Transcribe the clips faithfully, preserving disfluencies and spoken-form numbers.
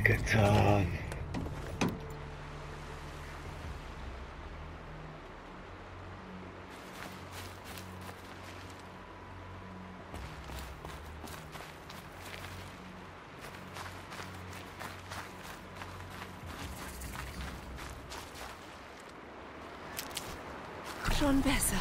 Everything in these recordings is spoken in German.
getan. Schon besser.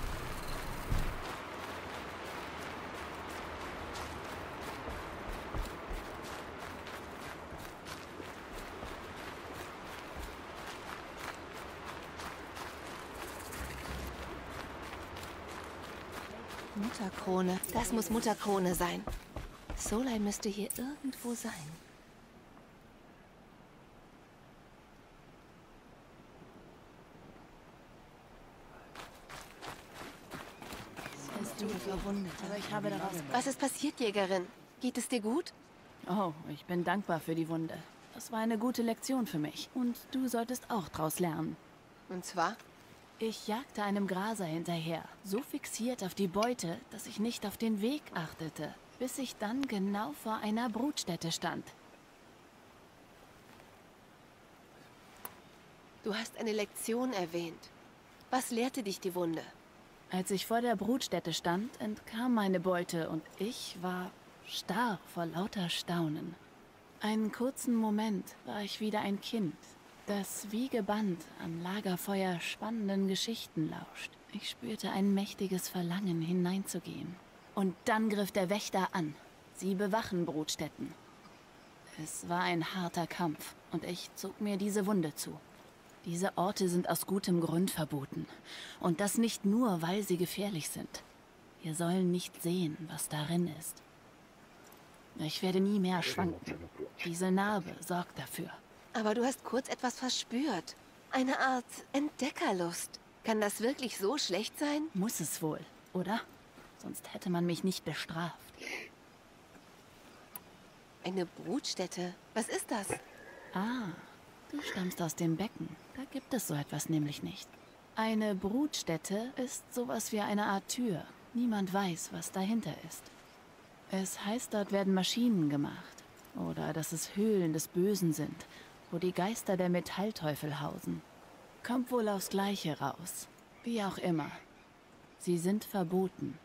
Mutterkrone. Das muss Mutterkrone sein. Solai müsste hier irgendwo sein. Du verwundet, aber ich habe daraus... Was ist passiert, Jägerin? Geht es dir gut? Oh, ich bin dankbar für die Wunde. Das war eine gute Lektion für mich. Und du solltest auch draus lernen. Und zwar? Ich jagte einem Graser hinterher, so fixiert auf die Beute, dass ich nicht auf den Weg achtete, bis ich dann genau vor einer Brutstätte stand. Du hast eine Lektion erwähnt. Was lehrte dich die Wunde? Als ich vor der Brutstätte stand, entkam meine Beute und ich war starr vor lauter Staunen. Einen kurzen Moment war ich wieder ein Kind, das wie gebannt am Lagerfeuer spannenden Geschichten lauscht. Ich spürte ein mächtiges Verlangen, hineinzugehen. Und dann griff der Wächter an. Sie bewachen Brutstätten. Es war ein harter Kampf und ich zog mir diese Wunde zu. Diese Orte sind aus gutem Grund verboten. Und das nicht nur, weil sie gefährlich sind. Wir sollen nicht sehen, was darin ist. Ich werde nie mehr schwanken. Diese Narbe sorgt dafür. Aber du hast kurz etwas verspürt. Eine Art Entdeckerlust. Kann das wirklich so schlecht sein? Muss es wohl, oder? Sonst hätte man mich nicht bestraft. Eine Brutstätte? Was ist das? Ah, du stammst aus dem Becken. Da gibt es so etwas nämlich nicht. Eine Brutstätte ist sowas wie eine Art Tür. Niemand weiß, was dahinter ist. Es heißt, dort werden Maschinen gemacht. Oder dass es Höhlen des Bösen sind, wo die Geister der Metallteufel hausen. Kommt wohl aufs Gleiche raus. Wie auch immer. Sie sind verboten.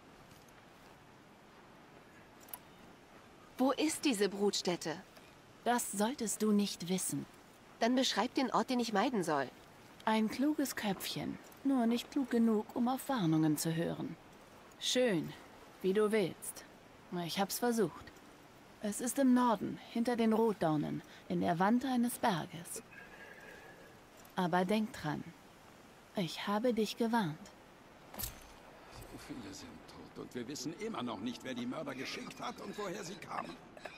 Wo ist diese Brutstätte? Das solltest du nicht wissen. Dann beschreib den Ort, den ich meiden soll. Ein kluges Köpfchen, nur nicht klug genug, um auf Warnungen zu hören. Schön, wie du willst. Ich hab's versucht. Es ist im Norden, hinter den Rotdornen, in der Wand eines Berges. Aber denk dran, ich habe dich gewarnt. So viele sind tot und wir wissen immer noch nicht, wer die Mörder geschickt hat und woher sie kamen.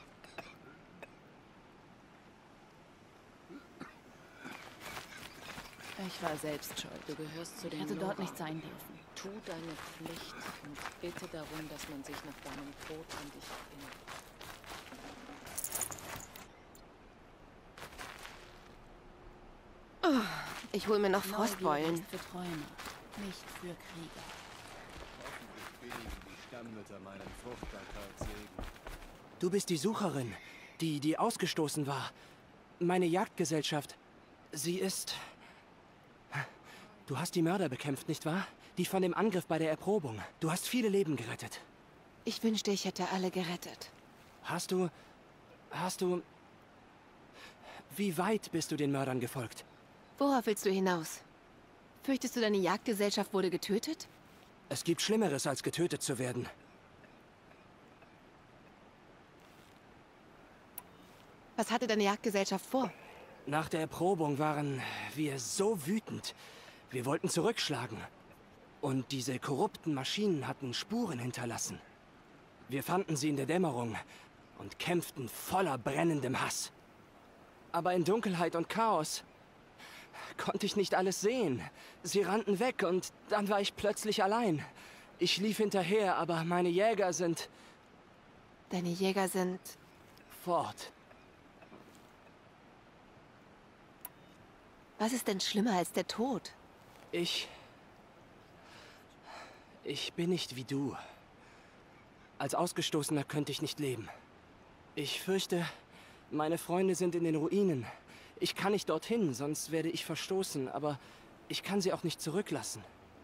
Ich war selbst schuld. Du gehörst zu Ich den hätte Nora. dort nicht sein dürfen. Tu deine Pflicht und bitte darum, dass man sich nach deinem Tod an dich erinnert. Ich hol mir noch Neugier Frostbeulen. ist für Träumer, nicht für Krieger. Hoffentlich billigen die Stammmütter meinen Fruchtbarkeitssegen. Du bist die Sucherin, die, die ausgestoßen war. Meine Jagdgesellschaft. Sie ist... Du hast die Mörder bekämpft, nicht wahr? Die von dem Angriff bei der Erprobung. Du hast viele Leben gerettet. Ich wünschte, ich hätte alle gerettet. Hast du... Hast du... Wie weit bist du den Mördern gefolgt? Worauf willst du hinaus? Fürchtest du, deine Jagdgesellschaft wurde getötet? Es gibt Schlimmeres, als getötet zu werden. Was hatte deine Jagdgesellschaft vor? Nach der Erprobung waren wir so wütend. Wir wollten zurückschlagen. Und diese korrupten Maschinen hatten Spuren hinterlassen. Wir fanden sie in der Dämmerung und kämpften voller brennendem Hass. Aber in Dunkelheit und Chaos konnte ich nicht alles sehen. Sie rannten weg und dann war ich plötzlich allein. Ich lief hinterher, aber meine Jäger sind... Deine Jäger sind... fort. Was ist denn schlimmer als der Tod? Ich... Ich bin nicht wie du. Als Ausgestoßener könnte ich nicht leben. Ich fürchte, Meine Freunde sind in den Ruinen. Ich kann nicht dorthin, sonst werde ich verstoßen, aber ich kann sie auch nicht zurücklassen.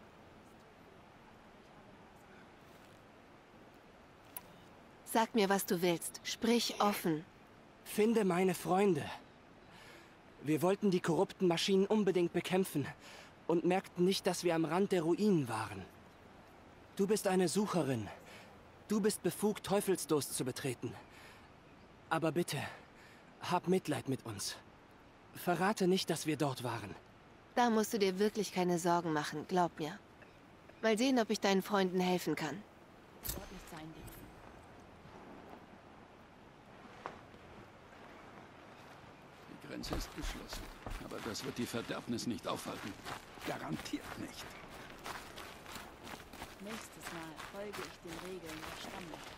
Sag mir, was du willst. Sprich offen. Finde meine Freunde. Wir wollten die korrupten Maschinen unbedingt bekämpfen und merkten nicht, dass wir am Rand der Ruinen waren. Du bist eine Sucherin. Du bist befugt, Teufelsdurst zu betreten. Aber bitte, hab Mitleid mit uns. Verrate nicht, dass wir dort waren. Da musst du dir wirklich keine Sorgen machen, glaub mir. Mal sehen, ob ich deinen Freunden helfen kann. Dort nicht sein dürfen. Die Grenze ist geschlossen. Aber das wird die Verderbnis nicht aufhalten. Garantiert nicht. Nächstes Mal folge ich den Regeln der Stammmutter.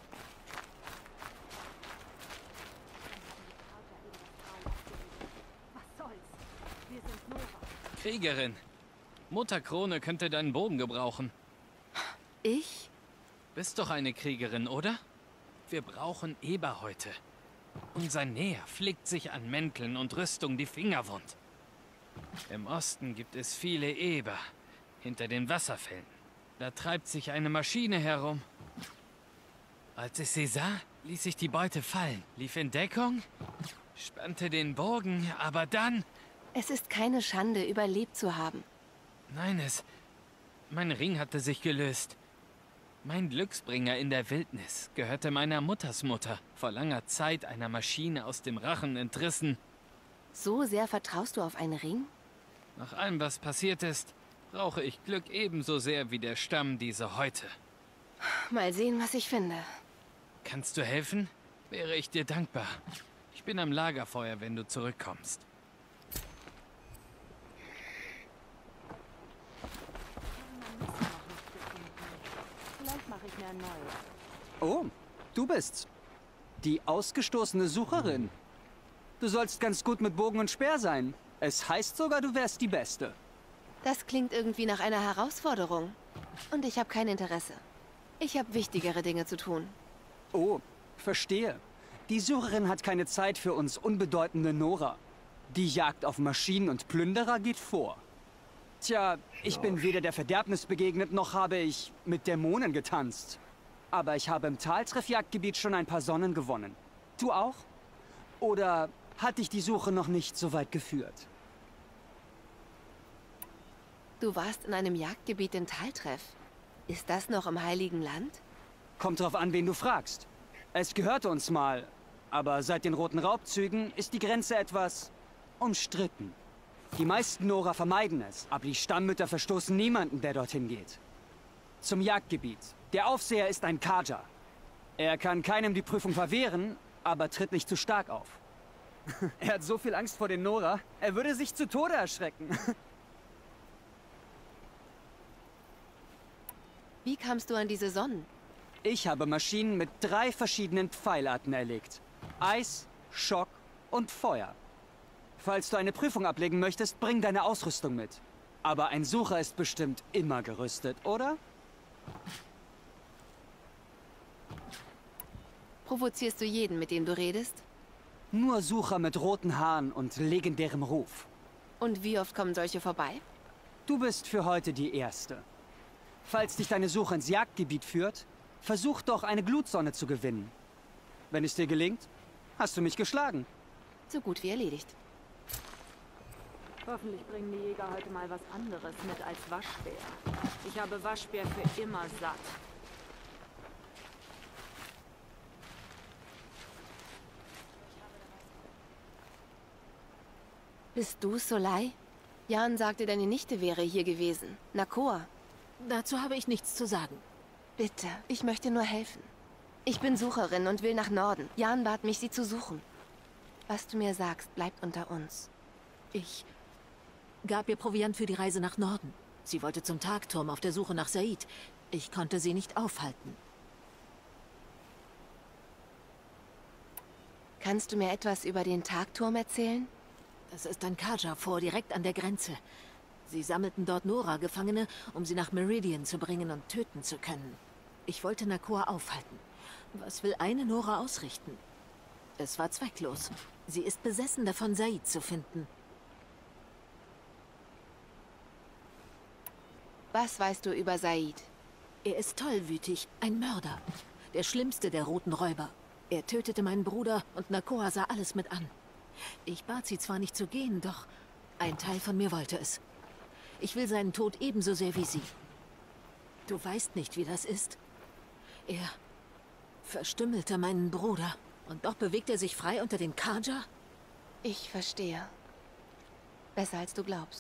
Was soll's? Wir sind Nora. Kriegerin. Mutter Krone könnte deinen Bogen gebrauchen. Ich? Bist doch eine Kriegerin, oder? Wir brauchen Eber heute. Unser Näher flickt sich an Mänteln und Rüstung die Finger wund. Im Osten gibt es viele Eber, hinter den Wasserfällen. Da treibt sich eine Maschine herum. Als ich sie sah, ließ ich die Beute fallen, lief in Deckung, spannte den Bogen, aber dann... Es ist keine Schande, überlebt zu haben. Nein, es... Mein Ring hatte sich gelöst. Mein Glücksbringer in der Wildnis gehörte meiner Muttersmutter, vor langer Zeit einer Maschine aus dem Rachen entrissen. So sehr vertraust du auf einen Ring? Nach allem, was passiert ist, brauche ich Glück ebenso sehr wie der Stamm diese heute. Mal sehen, was ich finde. Kannst du helfen? Wäre ich dir dankbar. Ich bin am Lagerfeuer, wenn du zurückkommst. Vielleicht mache ich mir ein neues. Oh, du bist's. Die ausgestoßene Sucherin. Du sollst ganz gut mit Bogen und Speer sein. Es heißt sogar, du wärst die Beste. Das klingt irgendwie nach einer Herausforderung. Und ich habe kein Interesse. Ich habe wichtigere Dinge zu tun. Oh, verstehe. Die Sucherin hat keine Zeit für uns unbedeutende Nora. Die Jagd auf Maschinen und Plünderer geht vor. Tja, ich bin weder der Verderbnis begegnet, noch habe ich mit Dämonen getanzt. Aber ich habe im Taltreffjagdgebiet schon ein paar Sonnen gewonnen. Du auch? Oder hat dich die Suche noch nicht so weit geführt? Du warst in einem Jagdgebiet in Taltreff. Ist das noch im Heiligen Land? Kommt drauf an, wen du fragst. Es gehörte uns mal, aber seit den Roten Raubzügen ist die Grenze etwas umstritten. Die meisten Nora vermeiden es, aber die Stammmütter verstoßen niemanden, der dorthin geht. Zum Jagdgebiet. Der Aufseher ist ein Kaja. Er kann keinem die Prüfung verwehren, aber tritt nicht zu stark auf. Er hat so viel Angst vor den Nora, er würde sich zu Tode erschrecken. Wie kamst du an diese Sonnen? Ich habe Maschinen mit drei verschiedenen Pfeilarten erlegt. Eis, Schock und Feuer. Falls du eine Prüfung ablegen möchtest, bring deine Ausrüstung mit. Aber ein Sucher ist bestimmt immer gerüstet, oder? Provozierst du jeden, mit dem du redest? Nur Sucher mit roten Haaren und legendärem Ruf. Und wie oft kommen solche vorbei? Du bist für heute die Erste. Falls dich deine Suche ins Jagdgebiet führt, versuch doch, eine Glutsonne zu gewinnen. Wenn es dir gelingt, hast du mich geschlagen. So gut wie erledigt. Hoffentlich bringen die Jäger heute mal was anderes mit als Waschbär. Ich habe Waschbär für immer satt. Bist du Solai? Jan sagte, deine Nichte wäre hier gewesen. Nakor. Dazu habe ich nichts zu sagen. Bitte, ich möchte nur helfen. Ich bin Sucherin und will nach Norden. Jan bat mich, sie zu suchen. Was du mir sagst, bleibt unter uns. Ich gab ihr Proviant für die Reise nach Norden. Sie wollte zum Tagturm auf der Suche nach Said. Ich konnte sie nicht aufhalten. Kannst du mir etwas über den Tagturm erzählen? Das ist ein Kaja-Fort direkt an der Grenze. Sie sammelten dort Nora-Gefangene, um sie nach Meridian zu bringen und töten zu können. Ich wollte Nakor aufhalten. Was will eine Nora ausrichten? Es war zwecklos. Sie ist besessen davon, Said zu finden. Was weißt du über Said? Er ist tollwütig, ein Mörder. Der schlimmste der roten Räuber. Er tötete meinen Bruder und Nakoa sah alles mit an. Ich bat sie zwar nicht zu gehen, doch ein Teil von mir wollte es. Ich will seinen Tod ebenso sehr wie sie. Du weißt nicht, wie das ist. Er verstümmelte meinen Bruder. Und doch bewegt er sich frei unter den Karja? Ich verstehe. Besser als du glaubst.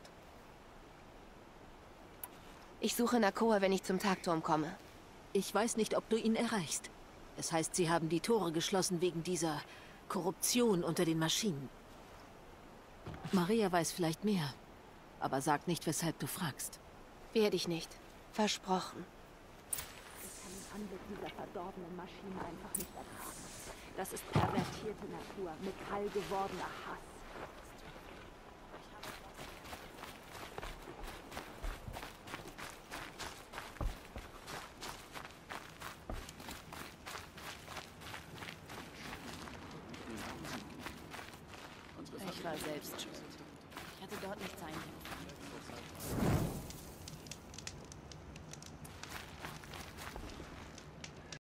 Ich suche Nakoa, wenn ich zum Tagturm komme. Ich weiß nicht, ob du ihn erreichst. Es heißt, sie haben die Tore geschlossen wegen dieser Korruption unter den Maschinen. Maria weiß vielleicht mehr, aber sagt nicht, weshalb du fragst. Werde ich nicht. Versprochen. Ich kann den Anblick dieser verdorbenen Maschinen einfach nicht ertragen. Das ist pervertierte Natur, Metall gewordener Hass. Ich war selbst schuld. Ich hatte dort nicht sein dürfen.